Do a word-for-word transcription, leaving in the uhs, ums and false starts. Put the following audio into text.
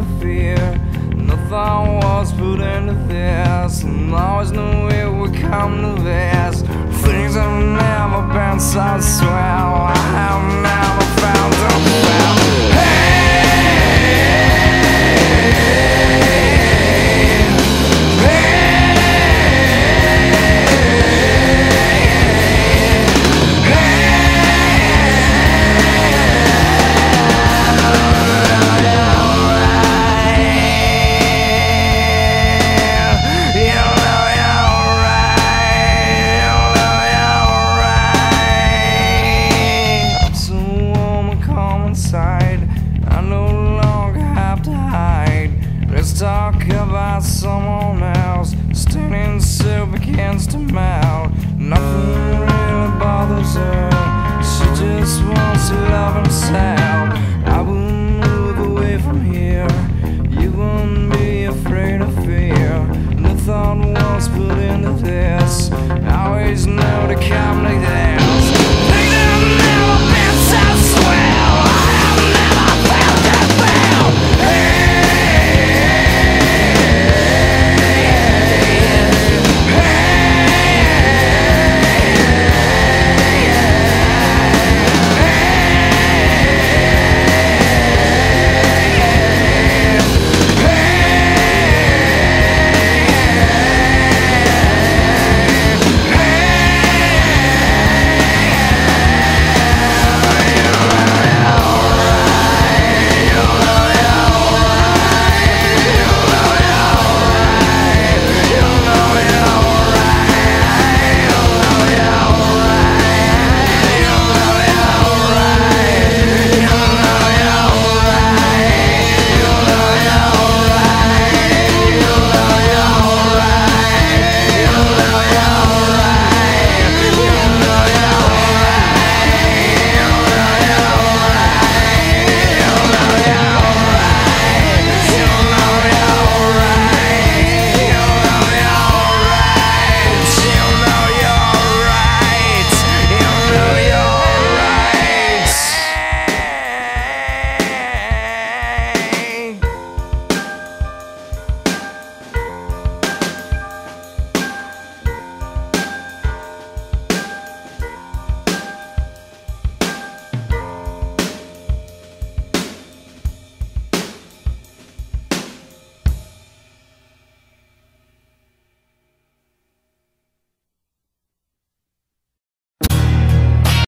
fear. No thought was put into this, and always knew it would come to this. Things have never been so swell. I have never found a well. I no longer have to hide. Let's talk about someone else. Standing still begins to melt. Nothing really bothers her. She just wants to love and say